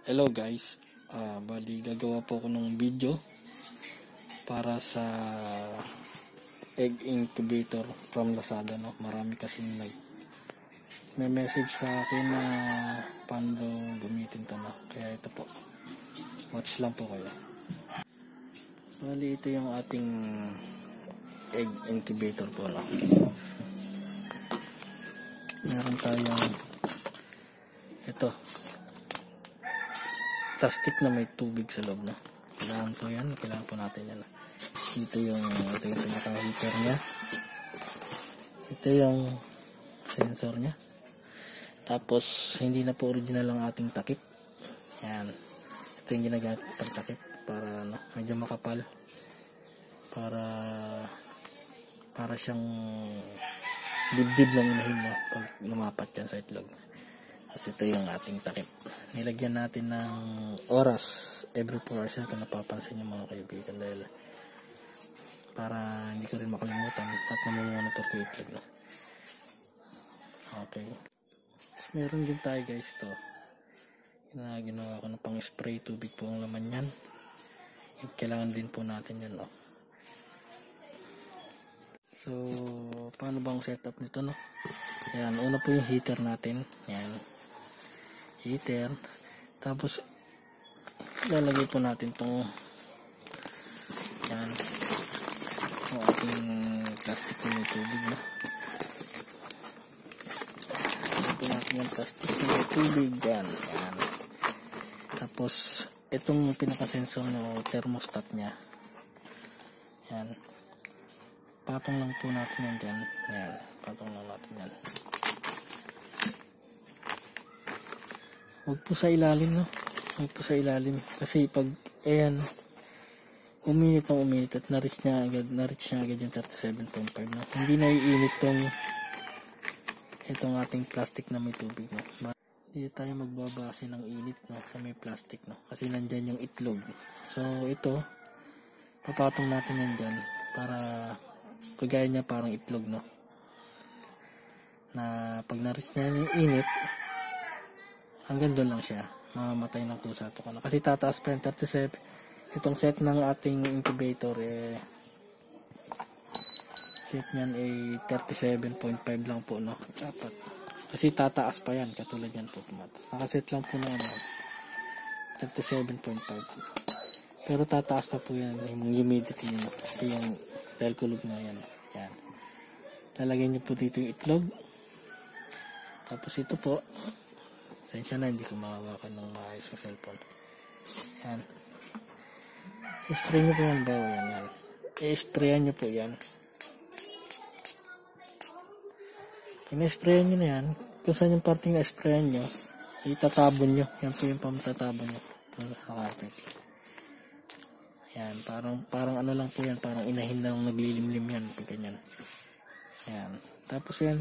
Hello guys, bali gagawa po ako ng video para sa egg incubator from Lazada, no? Marami kasing may message sa akin na paano gamitin to, no? Kaya ito po, watch lang po kayo. Bali ito yung ating egg incubator po, no? Meron tayong ito, plastic na may tubig sa loob, no? Kailangan po yan, kailangan po natin yan. Ito yung pinaka-heater nya, ito yung sensor nya, tapos hindi na po original ang ating takip. Yan, ito yung ginagamit pag takip para medyo makapal, para siyang dibdib ng inahin mo pag lumapat yan sa itlog. Kasi ito yung ating takip. Nilagyan natin ng oras every 4 hours kung napapansin nyo mga kaibigan, dahil para hindi ko rin makalimutan at namumonitor ko yung itlog, no? Okay. Tapos meron din tayo guys to. Ginawa ko na pang spray tubig po ang laman yan. Kailangan din po natin yan, no? So, paano bang setup nito, no? Ayan, una po yung heater natin. Ayan. Heater. Tapos, lalagay po natin itong yan. Ang ating plastic na may tubig, no? Lalagay po natin yung plastic na may tubig. Yan. Yan. Tapos, itong pinaka-sensor no, thermostat nya. Yan. Patong lang po natin yan dyan. Yan. Patong lang natin yan. Huwag po sa ilalim, no? Huwag po sa ilalim. Kasi pag, ayan, uminit at na-reach niya agad yung 37.5, no? Hindi na iinit itong ating plastic na may tubig, no? Hindi tayo magbabase ng init, no? Sa may plastic, no? Kasi nandyan yung itlog. So, ito, papatong natin yan dyan para kagaya niya parang itlog, no? Na pag na-reach niya yung init, hanggang doon lang siya, mamamatay ng kusa to. Kasi tataas pa yung 37. Itong set ng ating incubator, set niyan ay 37.5 lang po, no? Dapat. Kasi tataas pa yan, katulad yan po. Nakaset lang po na 37.5. Pero tataas pa po yan, yung humidity nyo. Kasi yung dahil kulog na yan. Yan. Lalagyan nyo po dito yung itlog. Tapos ito po, sensya na, hindi ko makawakan ng maayos sa cellphone. Yan. I-spray nyo po yan, bawa yan. Yan. I-sprayan nyo po yan. Pag na-sprayan nyo na yan, kung saan yung parting na-sprayan nyo, itatabon nyo. Yan po yung pamatatabon nyo. Sa carpet. Yan. Parang ano lang po yan. Parang inahin lang naglilimlim yan. Pag ganyan. Yan. Tapos yan.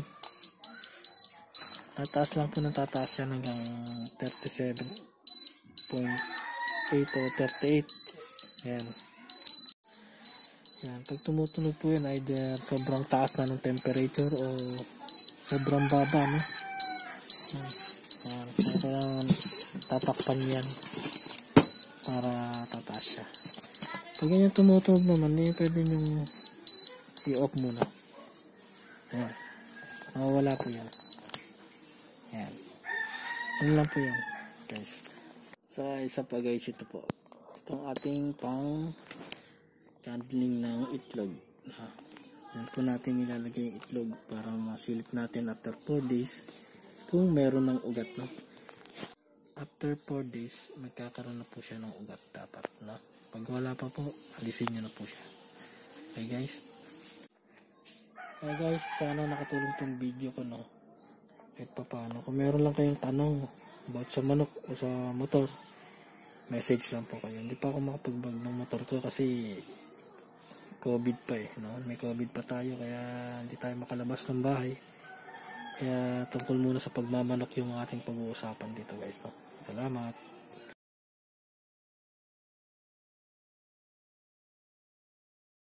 Tataas lang po ng tataas yan hanggang 37.8 o 38. Yan. Yan. Pag tumutunog po yan, either sobrang taas na ng temperature o sobrang baba, no? Yan. Kaya tatakpan yan para tataas siya. Pag ganyan tumutunog naman, pwede nyo i-off muna. Ayan. Mawawala po yan. Ayan. Ano lang po yan, guys. Sa isa pa guys, ito po. Itong ating pang handling ng itlog. Yan po natin nilalagay yung itlog para masilip natin after 4 days kung meron ng ugat, no? After 4 days, magkakaroon na po siya ng ugat dapat, no? Pag wala pa po, alisin nyo na po siya. Okay guys? Okay guys, sana nakatulong tong video ko, no? Kahit pa paano. Kung meron lang kayong tanong about sa manok o sa motor, message lang po kayo. Hindi pa ako makapag-vlog ng motor ko kasi COVID pa no? May COVID pa tayo kaya hindi tayo makalabas ng bahay. Kaya tungkol muna sa pagmamanok yung ating pag-uusapan dito guys, no? Salamat.